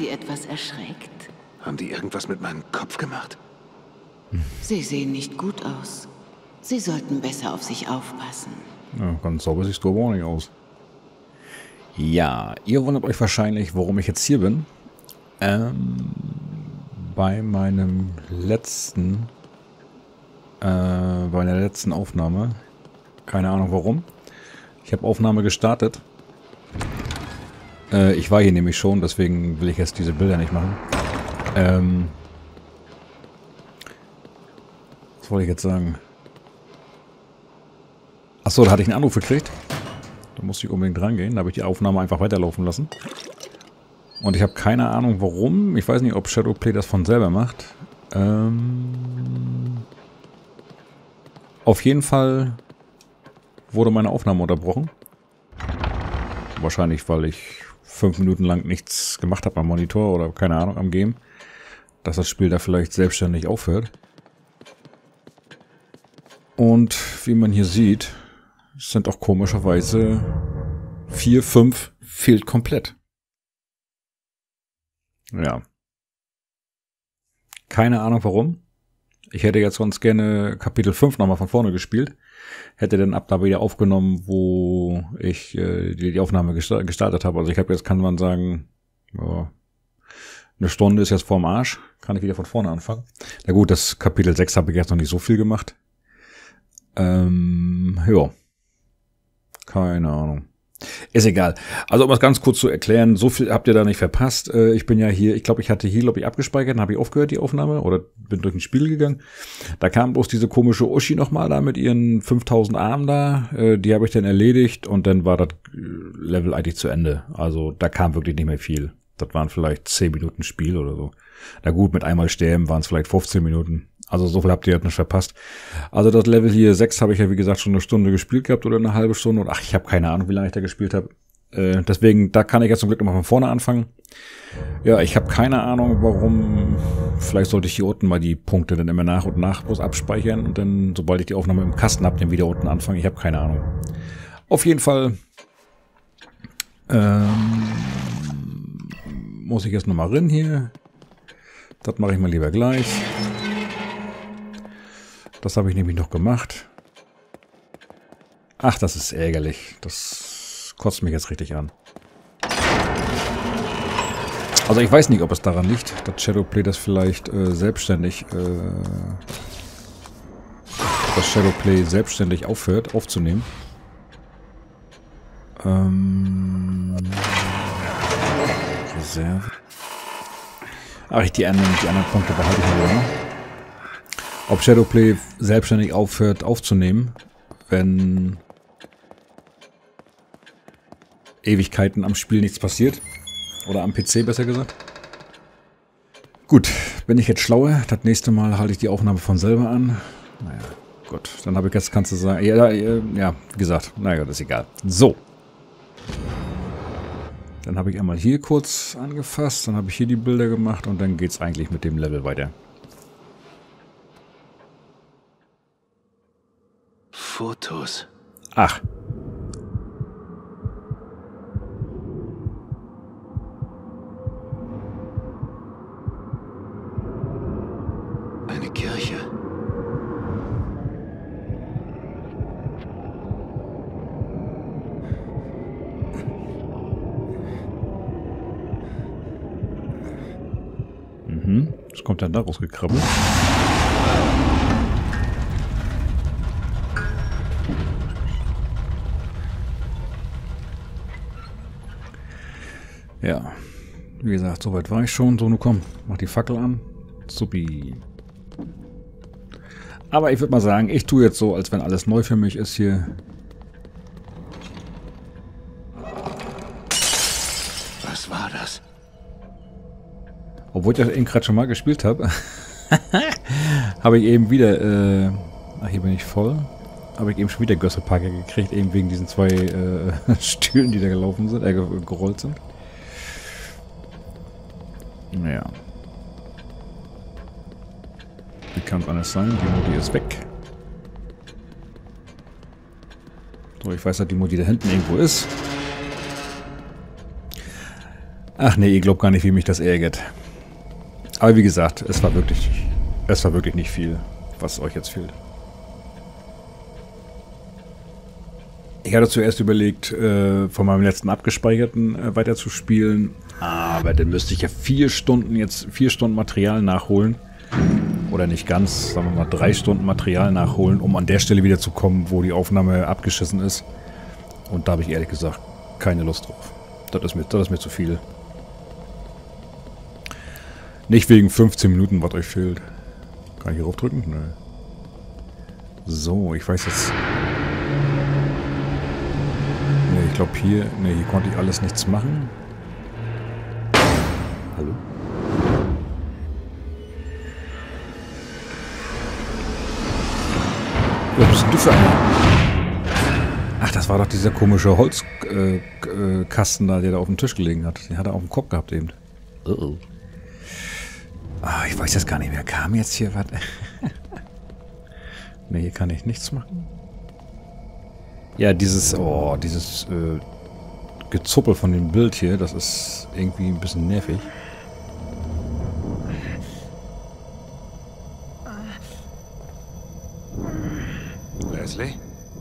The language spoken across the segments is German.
Sie etwas erschreckt? Haben die irgendwas mit meinem Kopf gemacht? Sie sehen nicht gut aus. Sie sollten besser auf sich aufpassen. Ja, ganz sauber siehst du aber auch nicht aus. Ja, ihr wundert euch wahrscheinlich, warum ich jetzt hier bin. Bei meinem letzten, bei meiner letzten Aufnahme. Keine Ahnung warum. Ich habe Aufnahme gestartet. Ich war hier nämlich schon, deswegen will ich jetzt diese Bilder nicht machen. Was wollte ich jetzt sagen? Achso, da hatte ich einen Anruf gekriegt. Da musste ich unbedingt rangehen. Da habe ich die Aufnahme einfach weiterlaufen lassen. Und ich habe keine Ahnung warum. Ich weiß nicht, ob Shadowplay das von selber macht. Auf jeden Fall wurde meine Aufnahme unterbrochen. Wahrscheinlich, weil ich 5 Minuten lang nichts gemacht habe am Monitor oder keine Ahnung am Game. Dass das Spiel da vielleicht selbstständig aufhört. Und wie man hier sieht, sind auch komischerweise 4, 5 fehlt komplett. Ja. Keine Ahnung warum. Ich hätte jetzt sonst gerne Kapitel 5 nochmal von vorne gespielt. Hätte dann ab da wieder aufgenommen, wo ich die Aufnahme gestartet habe. Also ich habe jetzt, kann man sagen, ja, eine Stunde ist jetzt vorm Arsch. Kann ich wieder von vorne anfangen. Na gut, das Kapitel 6 habe ich jetzt noch nicht so viel gemacht. Ja. Keine Ahnung. Ist egal. Also um das ganz kurz zu erklären, so viel habt ihr da nicht verpasst. Ich bin ja hier, ich glaube, ich hatte hier, abgespeichert, dann habe ich aufgehört, die Aufnahme, oder bin durch ein Spiel gegangen. Da kam bloß diese komische Uschi nochmal da mit ihren 5000 Armen da. Die habe ich dann erledigt und dann war das Level eigentlich zu Ende. Also da kam wirklich nicht mehr viel. Das waren vielleicht 10 Minuten Spiel oder so. Na gut, mit einmal sterben waren es vielleicht 15 Minuten. Also so viel habt ihr jetzt nicht verpasst. Also das Level hier 6 habe ich ja wie gesagt schon eine Stunde gespielt gehabt oder eine halbe Stunde. Und ach, ich habe keine Ahnung, wie lange ich da gespielt habe. Deswegen, da kann ich jetzt zum Glück nochmal von vorne anfangen. Ja, ich habe keine Ahnung, warum. Vielleicht sollte ich hier unten mal die Punkte dann immer nach und nach bloß abspeichern. Und dann, sobald ich die Aufnahme im Kasten habe, dann wieder unten anfangen. Ich habe keine Ahnung. Auf jeden Fall muss ich jetzt nochmal rein hier. Das mache ich mal lieber gleich. Das habe ich nämlich noch gemacht. Ach, das ist ärgerlich. Das kotzt mich jetzt richtig an. Also ich weiß nicht, ob es daran liegt, dass Shadowplay das vielleicht selbstständig aufhört, aufzunehmen. Reserve. Ach, die anderen Punkte behalte ich mir noch. Ob Shadowplay selbstständig aufhört aufzunehmen, wenn Ewigkeiten am Spiel nichts passiert. Oder am PC besser gesagt. Gut, bin ich jetzt schlauer. Das nächste Mal halte ich die Aufnahme von selber an. Naja, gut. Dann habe ich jetzt, kannst du sagen, ja, wie gesagt, naja, das ist egal. So. Dann habe ich einmal hier kurz angefasst, dann habe ich hier die Bilder gemacht und dann geht es eigentlich mit dem Level weiter. Fotos. Ach. Eine Kirche. Mhm. Was kommt dann daraus gekrabbelt? Ja, wie gesagt, soweit war ich schon. So, nun komm, mach die Fackel an. Supi. Aber ich würde mal sagen, ich tue jetzt so, als wenn alles neu für mich ist hier. Was war das? Obwohl ich das eben gerade schon mal gespielt habe, habe ich eben wieder, ach, hier bin ich voll, habe ich eben schon wieder Gösselparker gekriegt, eben wegen diesen 2 Stühlen, die da gelaufen sind, gerollt sind. Naja. Wie kann es anders sein? Die Modi ist weg. So, ich weiß, dass die Modi da hinten irgendwo ist. Ach nee, ihr glaubt gar nicht, wie mich das ärgert. Aber wie gesagt, es war wirklich nicht viel, was euch jetzt fehlt. Ich hatte zuerst überlegt, von meinem letzten abgespeicherten weiterzuspielen, aber dann müsste ich ja 4 Stunden Material nachholen. Oder nicht ganz, sagen wir mal 3 Stunden Material nachholen, um an der Stelle wieder zu kommen, wo die Aufnahme abgeschissen ist. Und da habe ich ehrlich gesagt keine Lust drauf. Das ist mir zu viel. Nicht wegen 15 Minuten, was euch fehlt. Kann ich hier raufdrücken? Nö. So, ich weiß jetzt... Ne, ich glaube hier konnte ich alles nichts machen. Hallo? Was bist denn du für einer? Ach, das war doch dieser komische Holzkasten da, der da auf dem Tisch gelegen hat. Den hat er auf dem Kopf gehabt eben. Oh. Ah, ich weiß jetzt gar nicht mehr. Kam jetzt hier was? Ne, hier kann ich nichts machen. Ja, dieses Gezuppel von dem Bild hier, das ist irgendwie ein bisschen nervig. Leslie?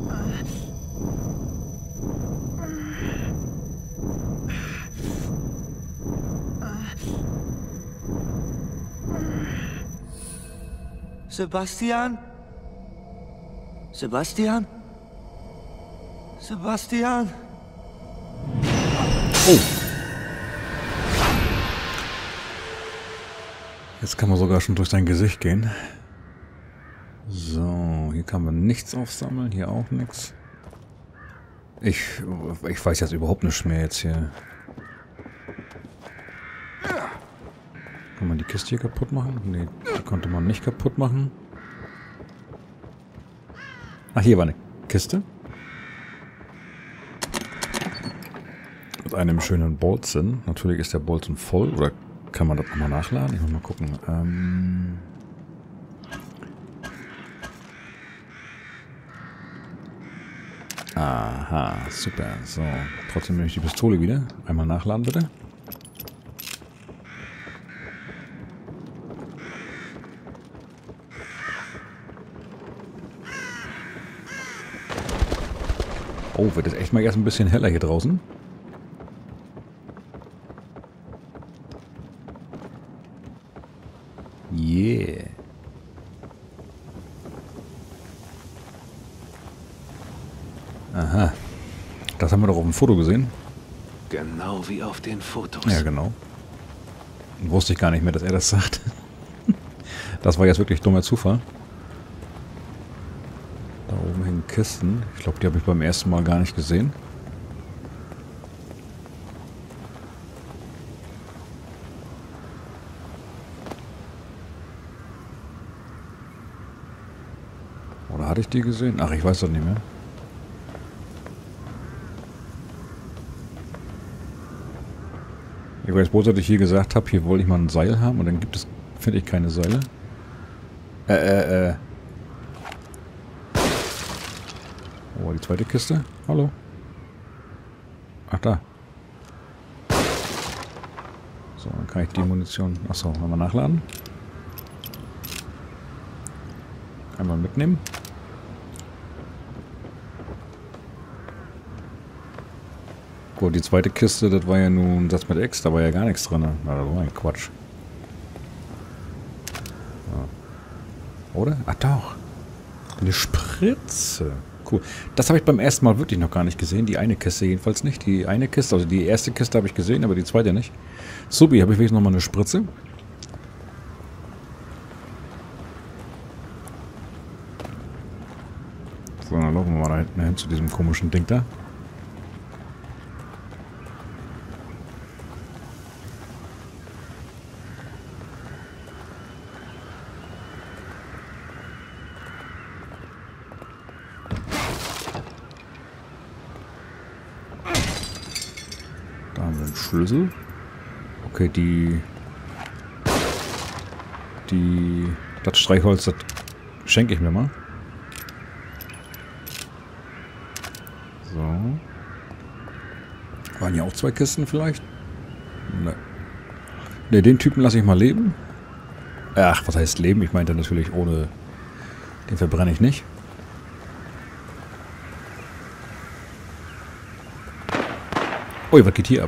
Sebastian? Sebastian? Sebastian? Oh! Jetzt kann man sogar schon durch dein Gesicht gehen. So, hier kann man nichts aufsammeln, hier auch nichts. Ich weiß jetzt überhaupt nichts mehr jetzt hier. Kann man die Kiste hier kaputt machen? Ne, die konnte man nicht kaputt machen. Ach, hier war eine Kiste. Mit einem schönen Bolzen. Natürlich ist der Bolzen voll. Oder kann man das nochmal nachladen? Ich muss mal gucken. Aha, super. So, trotzdem nehme ich die Pistole wieder. Einmal nachladen, bitte. Oh, wird es echt mal erst ein bisschen heller hier draußen? Yeah. Aha. Das haben wir doch auf dem Foto gesehen. Genau wie auf den Fotos. Ja, genau. Wusste ich gar nicht mehr, dass er das sagt. Das war jetzt wirklich dummer Zufall. Da oben hängen Kisten. Ich glaube, die habe ich beim ersten Mal gar nicht gesehen. Oder hatte ich die gesehen? Ach, ich weiß doch nicht mehr. Ich weiß bloß, dass ich hier gesagt habe, hier wollte ich mal ein Seil haben und dann gibt es, finde ich, keine Seile. Oh, die zweite Kiste. Hallo. Ach, da. So, dann kann ich die Munition... Achso, nochmal nachladen. Einmal mitnehmen. Gut, die zweite Kiste, das war ja nun ein Satz mit X, da war ja gar nichts drin. Na, das war ein Quatsch. Ja. Oder? Ach doch. Eine Spritze. Cool. Das habe ich beim ersten Mal wirklich noch gar nicht gesehen. Die eine Kiste jedenfalls nicht. Die eine Kiste, also die erste Kiste habe ich gesehen, aber die zweite nicht. Subi, habe ich wenigstens nochmal eine Spritze. So, dann laufen wir mal da hinten hin zu diesem komischen Ding da. Da haben wir einen Schlüssel. Okay, das Streichholz, das schenke ich mir mal. So. Waren hier auch 2 Kisten vielleicht? Ne, den Typen lasse ich mal leben. Ach, was heißt leben? Ich meinte natürlich ohne... Den verbrenne ich nicht. Ui, was geht hier ab?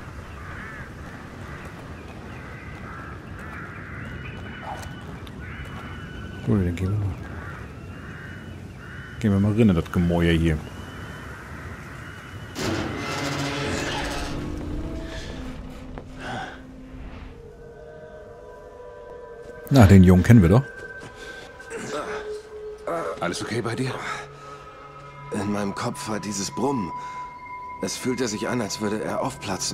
Gut, dann gehen wir mal rein in das Gemäuer hier. Na, den Jungen kennen wir doch. Alles okay bei dir? In meinem Kopf war dieses Brummen. Es fühlte sich an, als würde er aufplatzen.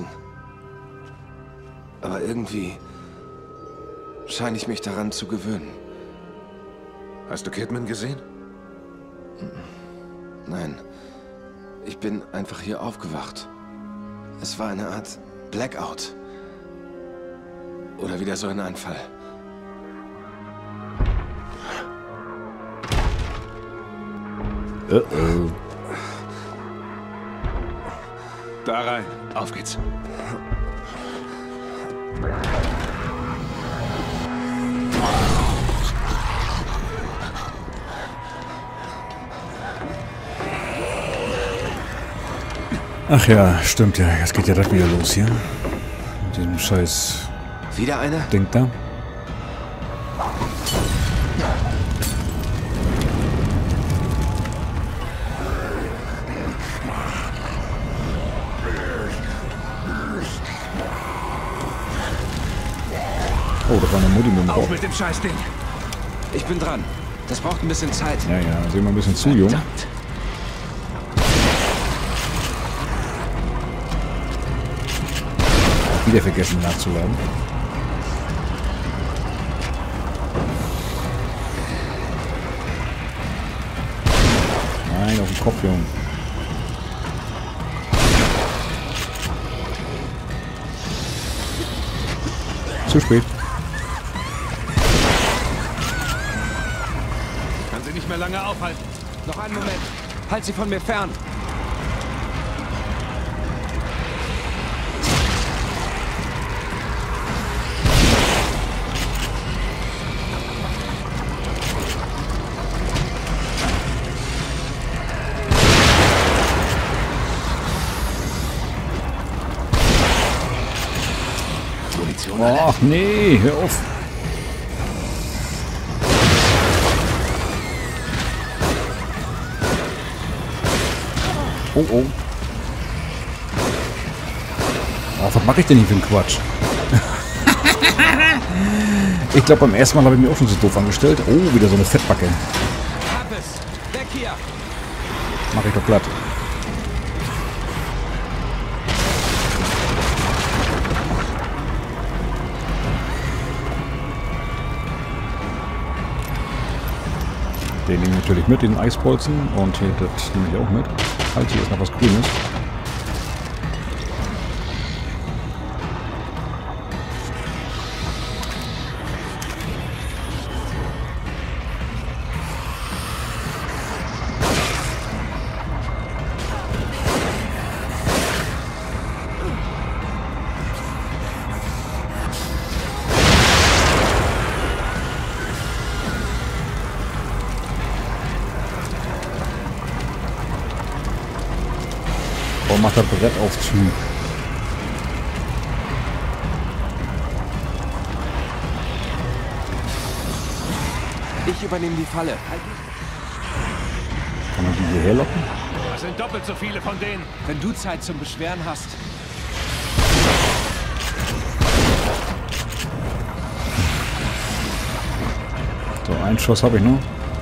Aber irgendwie scheine ich mich daran zu gewöhnen. Hast du Kidman gesehen? Nein, ich bin einfach hier aufgewacht. Es war eine Art Blackout. Oder wieder so ein Anfall. Oh. Da rein. Auf geht's. Ach ja, stimmt ja. Jetzt geht ja das wieder los hier. Mit diesem scheiß Wieder einer? Ding da. Oh, das war eine Mutti mit dem Auf Rock. mit dem Scheißding. Ich bin dran. Das braucht ein bisschen Zeit. Ja, ja, sehen wir ein bisschen zu, Jung. Verdammt. Wieder vergessen nachzuladen. Nein, auf den Kopf, Jung. Zu spät. Kann sie nicht mehr lange aufhalten. Noch einen Moment. Halt sie von mir fern. Ach nee, hör auf. Oh, oh. Ach, was mache ich denn hier für einen Quatsch? Ich glaube, beim ersten Mal habe ich mich auch schon so doof angestellt. Oh, wieder so eine Fettbacke. Hab es. Weg hier. Mach ich doch glatt. Den nehme ich natürlich mit, den Eisbolzen. Und hier, das nehme ich auch mit. Halt, hier ist noch was Grünes. Oh, macht das Brett auf zu. Ich übernehme die Falle. Kann man die hierher locken? Das sind doppelt so viele von denen. Wenn du Zeit zum Beschweren hast. So, einen Schuss habe ich noch.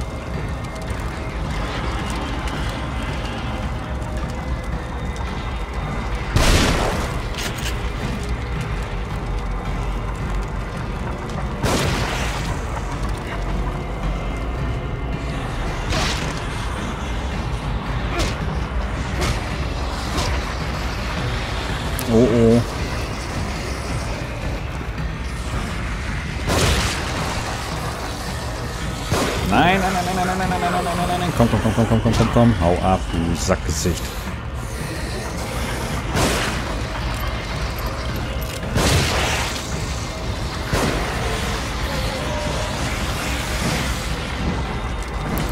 Oh oh. Nein, nein, nein, nein, nein, nein, nein, nein, nein, nein, nein, nein. Komm, komm, komm, komm, komm, komm, komm, komm. Hau ab, du Sackgesicht.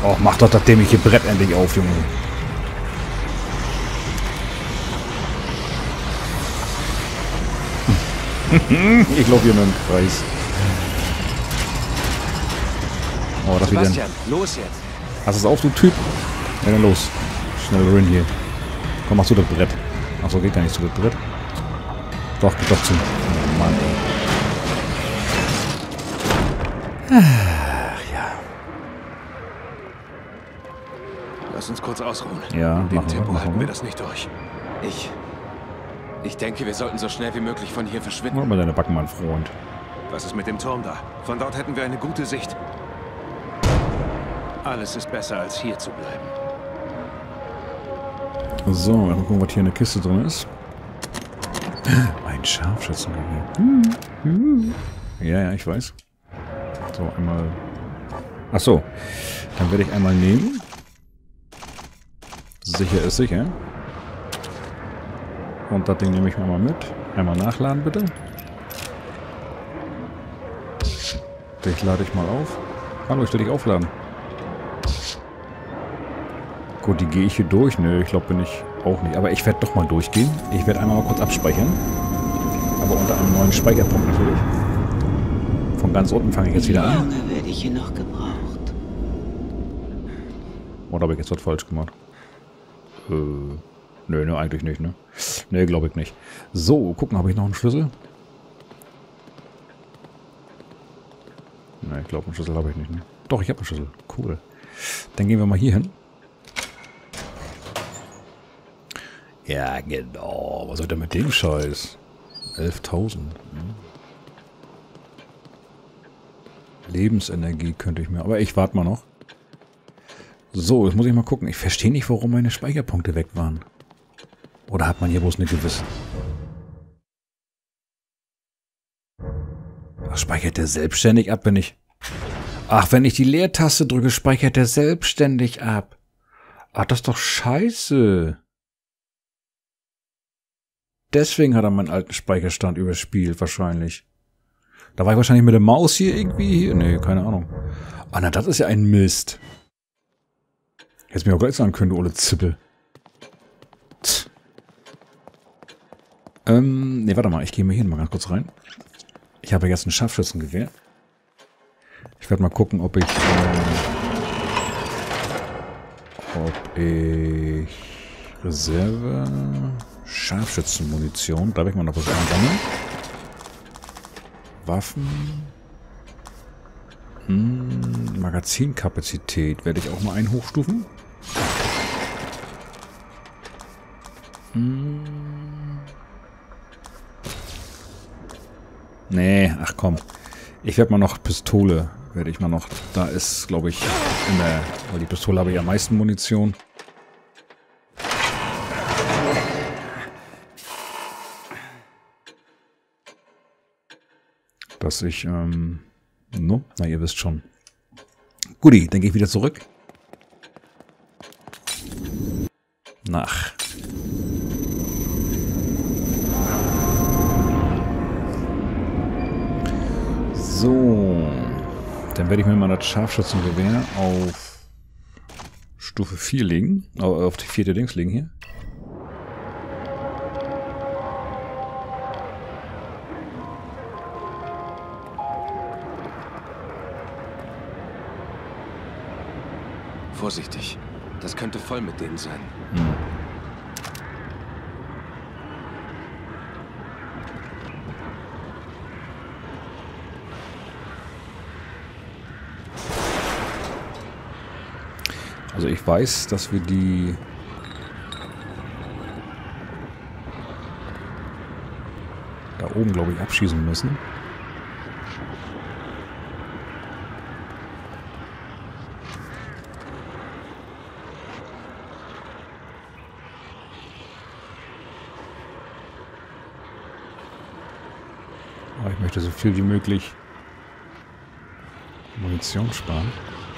Oh, mach doch das dämliche Brett endlich auf, Junge. Ich glaube hier nur im Kreis. Oh, das wieder. Sebastian, los jetzt. Hast du es auf, du Typ? Ja, dann los. Schnell rein hier. Komm, mach zu das Brett. Achso, geht gar nicht zu das Brett. Doch, geht doch zu. Oh Mann, ey. Ach, ja. Lass uns kurz ausruhen. Ja, In dem machen wir, Tempo machen halten wir. wir das nicht durch. Ich denke, wir sollten so schnell wie möglich von hier verschwinden. Mach mal deine Backen, mein Freund. Was ist mit dem Turm da? Von dort hätten wir eine gute Sicht. Alles ist besser, als hier zu bleiben. So, mal gucken, was hier in der Kiste drin ist. Ein Scharfschützengewehr. Ja, ich weiß. So, einmal... Achso. Dann werde ich einmal nehmen. Sicher ist sicher. Und das Ding nehme ich mir mal mit. Einmal nachladen, bitte. Dich lade ich mal auf. Hallo, ich will dich aufladen. Gut, die gehe ich hier durch. Nö, ich glaube, bin ich auch nicht. Aber ich werde doch mal durchgehen. Ich werde einmal mal kurz abspeichern. Aber unter einem neuen Speicherpunkt natürlich. Von ganz unten fange ich jetzt wieder an. Wie lange werde ich hier noch gebraucht? Oder habe ich jetzt was falsch gemacht? Nö, eigentlich nicht, ne? Ne, glaube ich nicht. So, gucken, habe ich noch einen Schlüssel? Ne, ich glaube, einen Schlüssel habe ich nicht, ne? Doch, ich habe einen Schlüssel. Cool. Dann gehen wir mal hier hin. Ja, genau. Was soll denn mit dem Scheiß? 11.000. Lebensenergie könnte ich mir... Aber ich warte mal noch. So, jetzt muss ich mal gucken. Ich verstehe nicht, warum meine Speicherpunkte weg waren. Oder hat man hier bloß eine gewisse... Ach, speichert der selbstständig ab, wenn ich... Ach, wenn ich die Leertaste drücke, speichert der selbstständig ab. Ach, das ist doch scheiße. Deswegen hat er meinen alten Speicherstand überspielt, wahrscheinlich. Da war ich wahrscheinlich mit der Maus hier irgendwie... Nee, keine Ahnung. Ah, na, das ist ja ein Mist. Hättest mir auch gleich sagen können, du olle Zippel. Nee, warte mal, ich gehe mal hier mal ganz kurz rein. Ich habe jetzt ein Scharfschützengewehr. Ich werde mal gucken, ob ich Reserve Scharfschützenmunition, darf ich mal noch was einsammeln? Waffen. Magazinkapazität werde ich auch mal hochstufen. Nee, ach komm. Ich werde mal noch Pistole, werde ich mal noch. Da ist, glaube ich, weil die Pistole habe ich am meisten Munition. Dass ich, na, ihr wisst schon. Guti, dann gehe ich wieder zurück. Nach. So. Dann werde ich mir mal das Scharfschützengewehr auf Stufe 4 legen. Auf die 4. Dings legen hier. Vorsichtig. Das könnte voll mit denen sein. Also ich weiß, dass wir die da oben, glaube ich, abschießen müssen. Aber ich möchte so viel wie möglich Munition sparen.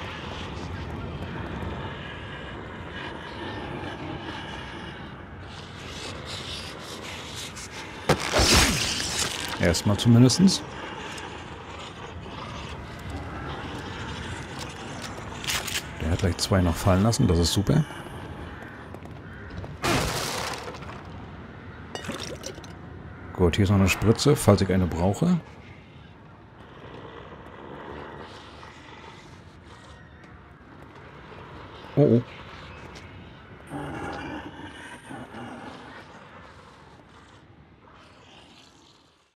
Erstmal zumindest. Der hat gleich 2 noch fallen lassen, das ist super. Gut, hier ist noch eine Spritze, falls ich eine brauche. Oh, oh.